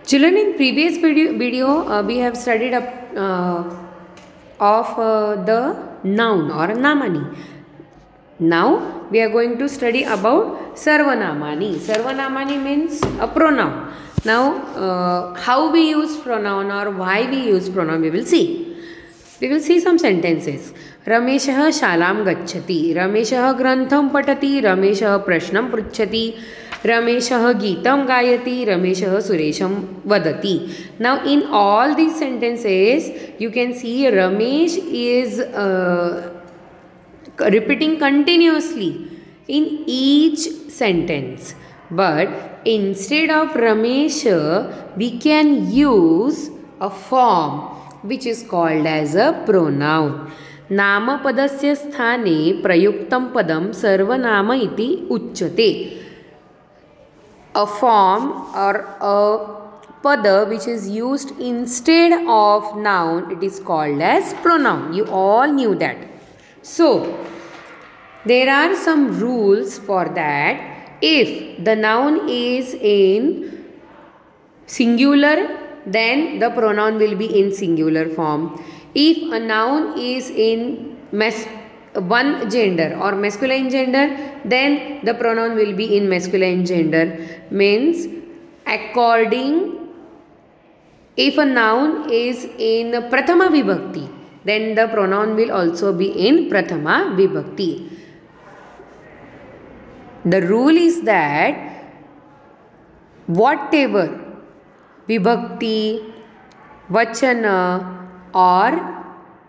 Children, in previous video we have studied up of the noun or namani. Now we are going to study about sarvanamani. Sarvanamani means a pronoun. Now how we use pronoun or why we use pronoun we will see. We will see some sentences. रमेशः शालां गच्छति, रमेशः ग्रन्थं पठति, रमेशः प्रश्नं पृच्छति, रमेशः गीतं गायति, रमेशः सुरेशं वदति. Now in all these sentences you can see Ramesh is repeating continuously in each sentence. But instead of Ramesh we can use a form which is called as a pronoun. नामपदस्य स्थाने प्रयुक्तं पदं सर्वनाम इति उच्यते. A form or a pada which is used instead of noun, it is called as pronoun. You all knew that. So there are some rules for that. If the noun is in singular, then the pronoun will be in singular form. If a noun is in one gender or masculine gender, then the pronoun will be in masculine gender. Means according, if a noun is in prathama vibhakti, then the pronoun will also be in prathama vibhakti. The rule is that whatever vibhakti, vachana or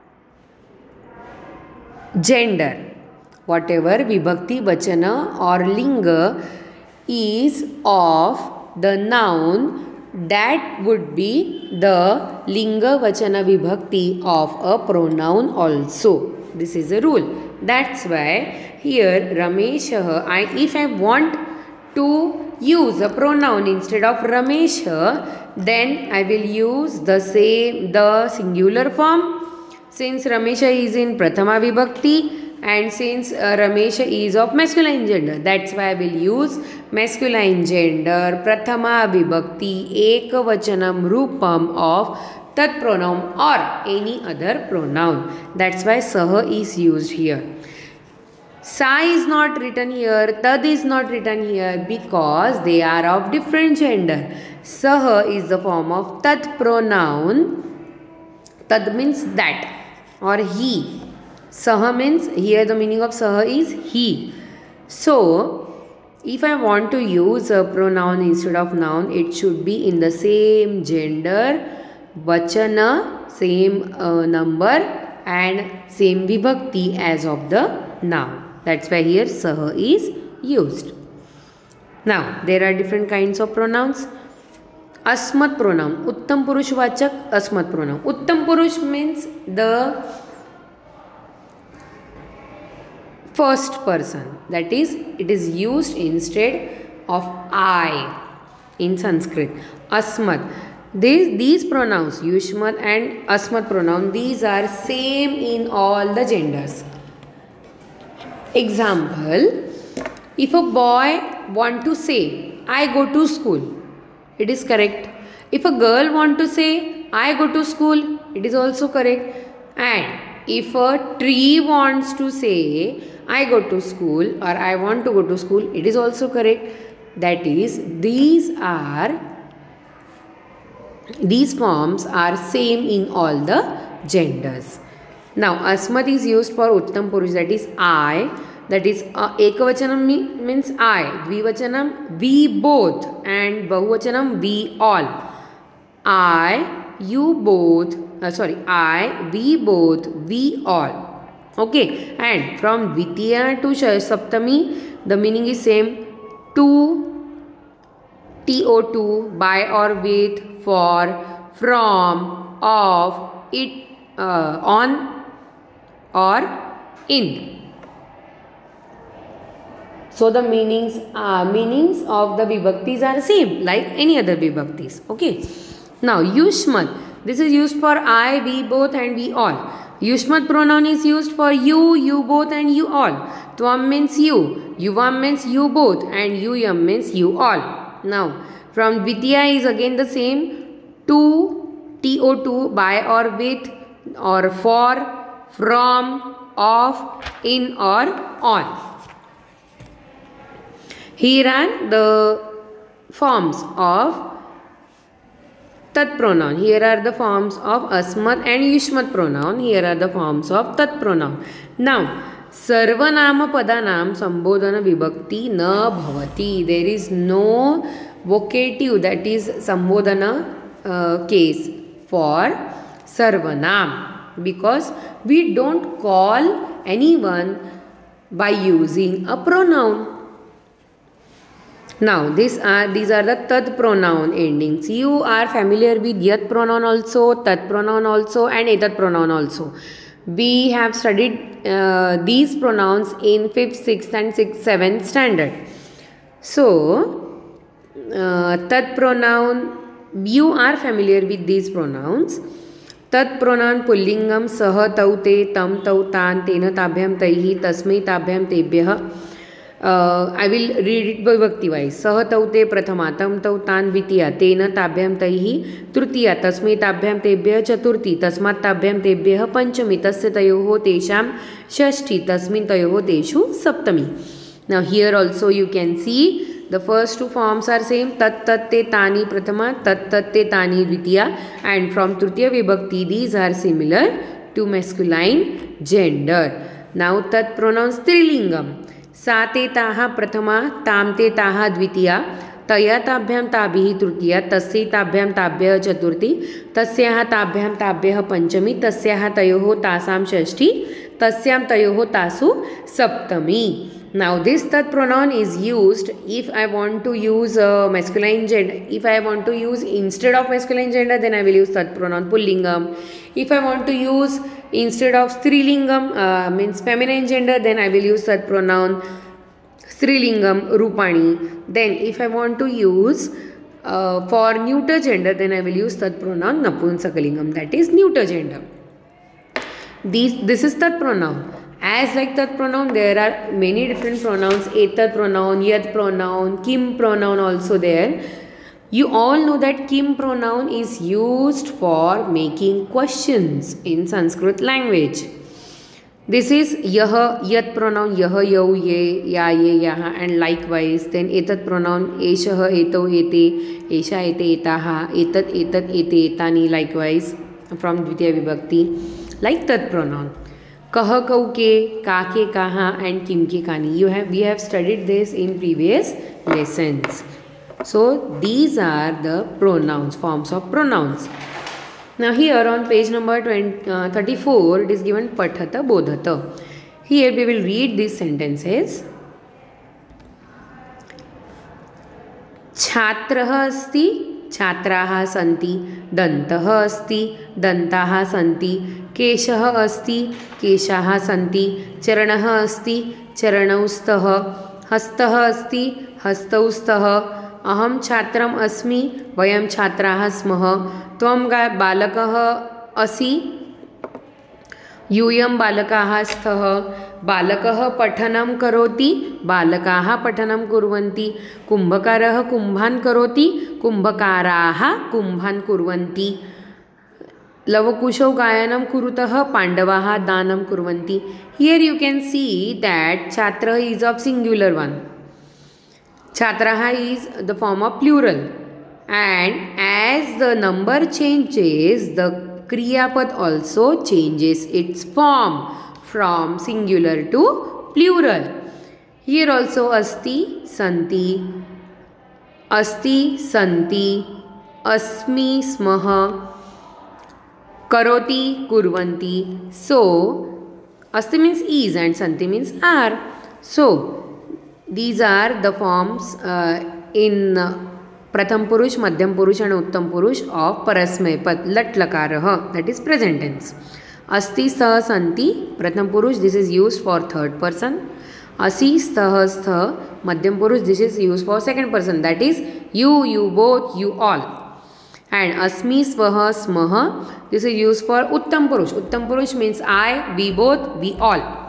gender, whatever vibhakti, vachana or linga is of the noun, that would be the linga, vachana, vibhakti of a pronoun also. This is a rule. That's why here Rameshah, if I want to use a pronoun instead of Ramesha, then I will use the singular form. Since Ramesha is in prathama vibhakti and since Ramesha is of masculine gender, that's why I will use masculine gender prathama vibhakti ekavachanam rupam of tat pronoun or any other pronoun. That's why saha is used here. Sa is not written here, tad is not written here because they are of different gender. Saha is the form of tat pronoun. Tad means that or he. Saha means, here the meaning of saha is he. So if I want to use a pronoun instead of noun, it should be in the same gender, vachana, same number and same vibhakti as of the noun. That's why here saha is used. Now there are different kinds of pronouns. Asmat pronoun, uttam purush vachak asmat pronoun. Uttam purush means the first person, that is, it is used instead of I in Sanskrit. Asmat. These pronouns, yushmat and asmat pronoun, these are same in all the genders. Example, if a boy want to say, I go to school, it is correct. If a girl want to say, I go to school, it is also correct. And if a tree wants to say, I go to school or I want to go to school, it is also correct. That is, these forms are same in all the genders. Now, asmat is used for uttam purush, that is I. That is ekavachanam means I, dvivachanam we both and bahuvachanam we all. I, you both, I, we both, we all. Okay, and from Dvitiya to Saptami the meaning is same. To, to, by or with, for, from, of, it, on or in. So the meanings of the vibhaktis are same like any other vibhaktis. Okay. Now yushmat. This is used for I, we both and we all. Yushmat pronoun is used for you, you both and you all. Tvam means you. Yuvam means you both and yuyam means you all. Now from dvitiya is again the same, to, to, by or with, or for, from, of, in or on. Here are the forms of tat pronoun. Here are the forms of asmat and yushmat pronoun. Here are the forms of tat pronoun. Now सर्वनाम पदानाम संबोधन विभक्ति न भवति. There is no vocative, that is sambodhana case for sarvanam, because we don't call anyone by using a pronoun. Now these are the tat pronoun endings. You are familiar with yat pronoun also, tat pronoun also, and etat pronoun also. We have studied these pronouns in 5th, 6th and 6th, 7th standard. So tat pronoun, you are familiar with these pronouns. tat pronoun pullingam sah, tau, te, tam, tau, tan, tena, tabhyam, taihi, tasmai, tabhyam, tebhyah. I will read it vibhakti wise. Sah, tau, te, prathama, tam, tau, tan, dvitiya, tena, tabhyam, taihi, tritiya, tasmai, tabhyam, tebhyah, chaturthi, tasmat, tabhyam, tebhyah, panchami, tasya, tayoho, tesham, shashti, tasmin, tayoho, teshu, saptami. Now here also you can see the first two forms are same. Tat, tat, te, tani, prathama, tat, tat, te, tani, dvitiya, and from tritiya vibhakti these are similar to masculine gender. Now tat pronouns strilingam. सा ते ताः प्रथमा, ताम ते ताः द्वितीया, तया ताभ्यां ताभिः तृतीया, तस्यै ताभ्यां ताभ्यः चतुर्थी, तस्याः ताभ्यां ताभ्यः पंचमी, तस्याः तयोः तासां षष्ठी, तस्यां तयोः तासु सप्तमी. Now this tat pronoun is used if I want to use masculine gender. If I want to use instead of masculine gender, then I will use tat pronoun pullingam. If I want to use instead of strilingam, means feminine gender, then I will use tat pronoun strilingam rupani. Then if I want to use for neuter gender, then I will use tat pronoun napunsakalingam, that is neuter gender. This is tat pronoun. As like tat pronoun, there are many different pronouns. Etat pronoun, yat pronoun, kim pronoun also there. You all know that kim pronoun is used for making questions in Sanskrit language. This is yah, yat pronoun, yah, yau, ye, ya, ye, yaha, and likewise. Then etat pronoun, eshah, eto, ete, esha, ete, etaha, etat, etat, ete, etani, likewise from dvitiya vibhakti. Like tat pronoun. Kah, kau, ke, ka, ke, kaha, and kim, ke, kani. We have studied this in previous lessons. So these are the pronouns, forms of pronouns. Now here on page number 34, it is given pathata, bodhata. Here we will read these sentences. Chhatrah asti, chhatraha santi, dantah asti, dantaha santi, keshah asti, keshaha santi, charanah asti, charanaustaha, hastah asti, hastaustaha, aham chhatram asmi, vayam chhatraha smah, त्वं बालकः असि, यूयं बालकाः स्तः, बालकः पठनं करोति, बालकाः पठनं कुर्वन्ति, कुम्भकारः कुम्भान् करोति, कुम्भकाराः कुम्भान् कुर्वन्ति, लवकुशौ गायनं कुरुतः, पाण्डवाः दानं कुर्वन्ति. Here you can see that chhatra is of singular one. Chhatraha is the form of plural. And as the number changes, the kriya pad also changes its form from singular to plural. Here also asti, santi, asmi, smaha, karoti, kurvanti. So asti means is and santi means are. So these are the forms in Pratham Purush, Madhyam Purush and Uttam Purush of Parasmay Pad, Lat Lakarah, that is present tense. Asti, Sah, Santi, Pratham Purush, this is used for third person. Asi, Stah, Stha, Madhyam Purush, this is used for second person, that is you both, you all. And Asmi, Swaha, Smaha, this is used for Uttam Purush. Uttam Purush means I, we both, we all.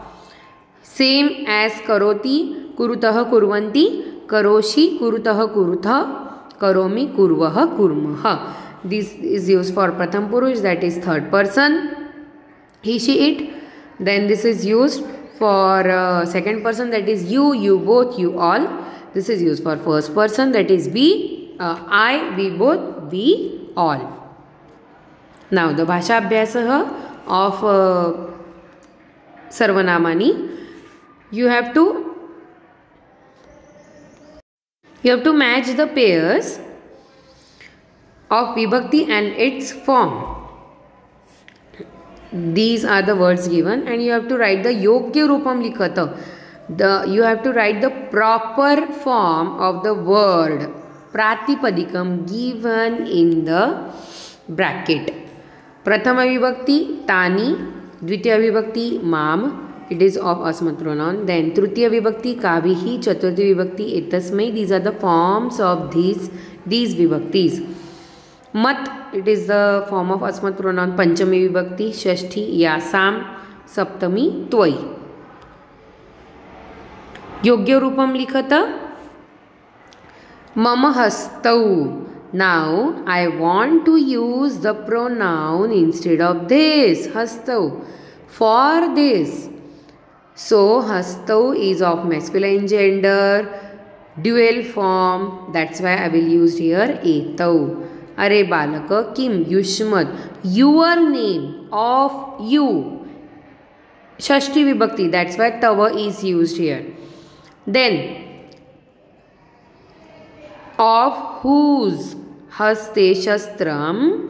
Same as Karoti, Kurutah, Kurvanti, Karoshi, Kurutah, Kurutha, karomi, kurvah, kurmah. This is used for pratham purush, that is third person, he, she, it. Then this is used for second person, that is you, you both, you all. This is used for first person, that is we, I, we both, we all. Now the bhasha abhyasah of sarvanamani. You have to match the pairs of vibhakti and its form. These are the words given, and you have to write the yogya rupam likhata. You have to write the proper form of the word pratipadikam given in the bracket. Prathama vibhakti tani, dvitiya vibhakti mam, it is of asmat pronoun. Then tritiya vibhakti kavihi, chaturthi vibhakti etasmai. These are the forms of these vibhaktis. Mat, it is the form of asmat pronoun. Panchami vibhakti, shashti yasam, saptami tvai. Yogya rupam likhata mama hastau. Now I want to use the pronoun instead of this, hastau, for this. So hastau is of masculine gender, dual form, that's why I will use here etau. Are balaka kim yushmat, your name, of you. Shashti vibhakti, that's why tava is used here. Then of whose, haste shastram,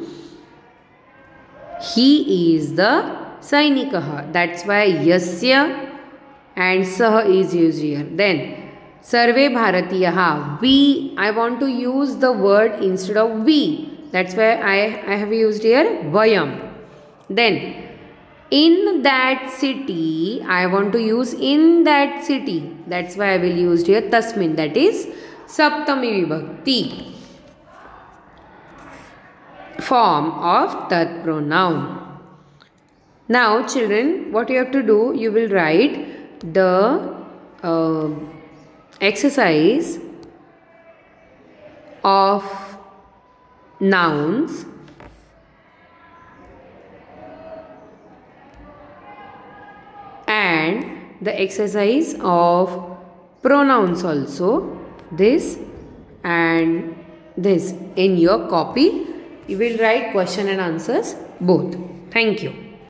he is the sainikaha, that's why yasya and saha is used here. Then sarve bharatiyaha, we, I want to use the word instead of we, that's why I have used here vayam. Then in that city, I want to use in that city, that's why I will use here tasmin, that is saptami vibhakti, form of tat pronoun. Now children, what you have to do, you will write the exercise of nouns and the exercise of pronouns also, this and this, in your copy. You will write question and answers both. Thank you.